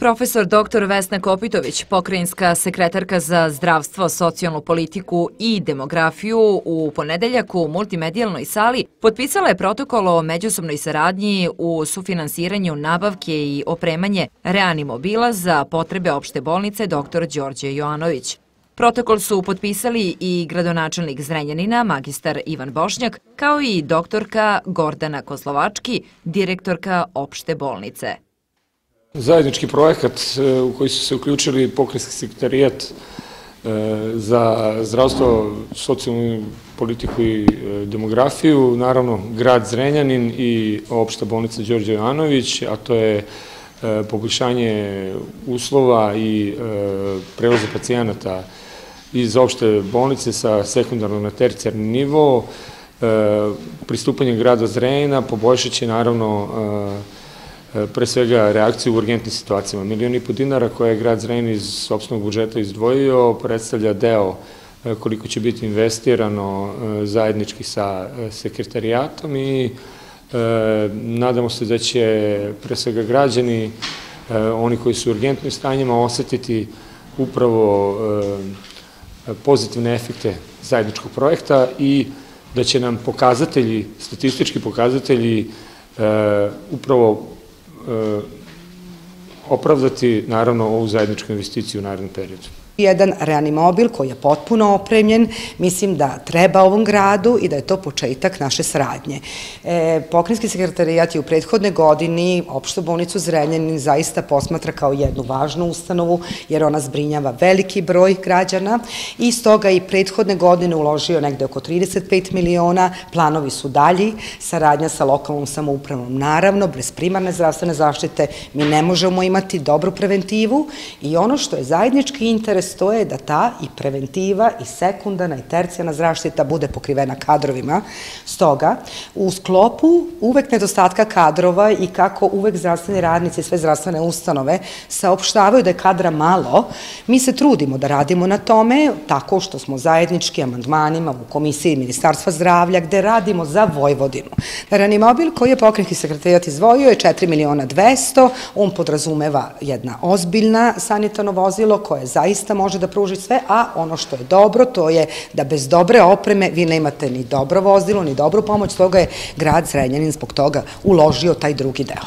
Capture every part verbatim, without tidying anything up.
Profesor doktor Vesna Kopitović, pokrajinska sekretarka za zdravstvo, socijalnu politiku i demografiju, u ponedeljak u multimedijalnoj sali potpisala je protokol o međusobnoj saradnji u sufinansiranju nabavke i opremanje reanimobila za potrebe opšte bolnice doktor Đorđe Jovanović. Protokol su potpisali i gradonačelnik Zrenjanina, magistar Ivan Bošnjak, kao i doktorka Gordana Kozlovački, direktorka opšte bolnice. Zajednički projekat u koji su se uključili pokrajinski sekretarijat za zdravstvo, socijalnu politiku i demografiju, naravno grad Zrenjanin i opšta bolnica Đorđe Jovanović, a to je poboljšanje uslova i prevoza pacijenata iz opšte bolnice sa sekundarnog na tercijarni nivo. Pristupanje grada Zrenjanina poboljšat će naravno pre svega reakciju u urgentnim situacijama. Milion i po dinara koje je grad Zrenjanin iz sopstvenog budžeta izdvojio predstavlja deo koliko će biti investirano zajednički sa sekretarijatom i nadamo se da će pre svega građani, oni koji su u urgentnim stanjima, osetiti upravo pozitivne efekte zajedničkog projekta i da će nam pokazatelji, statistički pokazatelji upravo opravdati naravno ovu zajedničku investiciju u narednom periodu. Jedan reanimobil koji je potpuno opremljen, mislim da treba ovom gradu i da je to početak naše saradnje. Pokrajinski sekretarijat je u prethodne godini opštu bolnicu Zrenjanin zaista posmatra kao jednu važnu ustanovu, jer ona zbrinjava veliki broj građana i stoga i prethodne godine uložio negde oko trideset pet miliona, planovi su dalji, saradnja sa lokalnom samoupravom naravno, bez primarne zdravstvene zaštite mi ne možemo imati dobru preventivu i ono što je zajednički interes to je da ta i preventiva i sekundarna i tercijarna zaštita bude pokrivena kadrovima. Stoga, u sklopu uvek nedostatka kadrova i kako uvek zdravstveni radnici i sve zdravstvene ustanove saopštavaju da je kadra malo, mi se trudimo da radimo na tome tako što smo zajednički amandmanima u Komisiji Ministarstva zdravlja gde radimo za Vojvodinu. Reanimobil koji je pokrajinski sekretarijat izdvojio je četiri miliona dvesta, on podrazumeva jedna ozbiljna sanitarno vozilo koje zaista može da pruži sve, a ono što je dobro to je da bez dobre opreme vi nemate ni dobro vozilo, ni dobru pomoć, stoga je grad Zrenjanin zbog toga uložio taj drugi deo.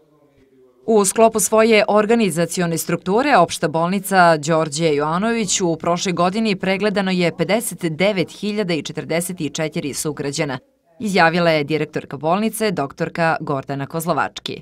U sklopu svoje organizacione strukture, opšta bolnica Đorđe Jovanović u prošloj godini pregledano je pedeset devet hiljada četrdeset četiri sugrađana, izjavila je direktorka bolnice doktorka Gordana Kozlovački.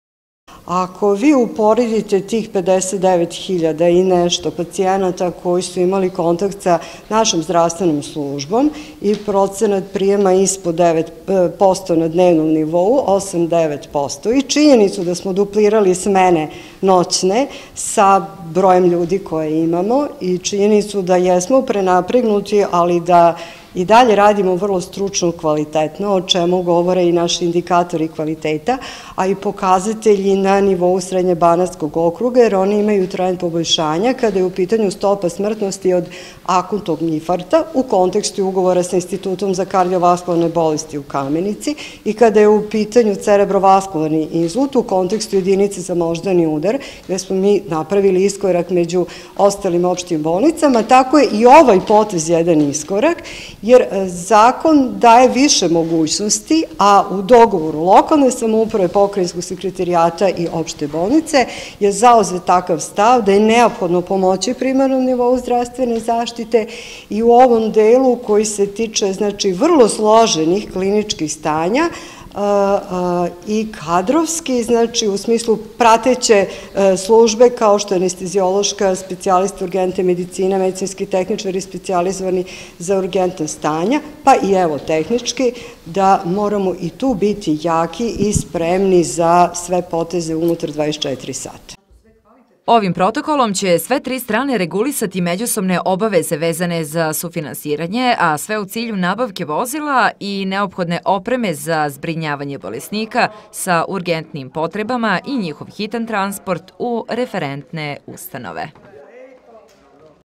Ako vi uporedite tih pedeset devet hiljada i nešto pacijenata koji su imali kontakt sa našom zdravstvenom službom i procenat prijema ispod devet posto na dnevnom nivou, osam do devet posto, i činjenicu da smo duplirali smene noćne sa brojem ljudi koje imamo i činjenicu da jesmo prenapregnuti, ali da i dalje radimo vrlo stručno, kvalitetno, o čemu govore i naši indikatori kvaliteta, a i pokazatelji na nivou Srednje-Banatskog okruga, jer oni imaju trend poboljšanja kada je u pitanju stopa smrtnosti od akutnog infarkta u kontekstu ugovora sa Institutom za kardiovaskularne bolesti u Kamenici i kada je u pitanju cerebrovaskularni inzult u kontekstu jedinice za moždani udar, gde smo mi napravili iskorak među ostalim opštim bolnicama, tako je i ovaj potez jedan iskorak, jer zakon daje više mogućnosti, a u dogovoru lokalne samouprave, pokrajinskog sekretarijata i opšte bolnice je zauzet takav stav da je neophodno pomoći primarnom nivou zdravstvene zaštite i u ovom delu koji se tiče znači vrlo složenih kliničkih stanja i kadrovski, znači u smislu prateće službe kao što je anesteziološka, specijalista urgentne medicine, medicinski tehničari specijalizovani za urgentna stanja, pa i evo tehnički, da moramo i tu biti jaki i spremni za sve poteze unutar dvadeset četiri sata. Ovim protokolom će sve tri strane regulisati međusobne obaveze vezane za sufinansiranje, a sve u cilju nabavke vozila i neophodne opreme za zbrinjavanje bolesnika sa urgentnim potrebama i njihov hitan transport u referentne ustanove.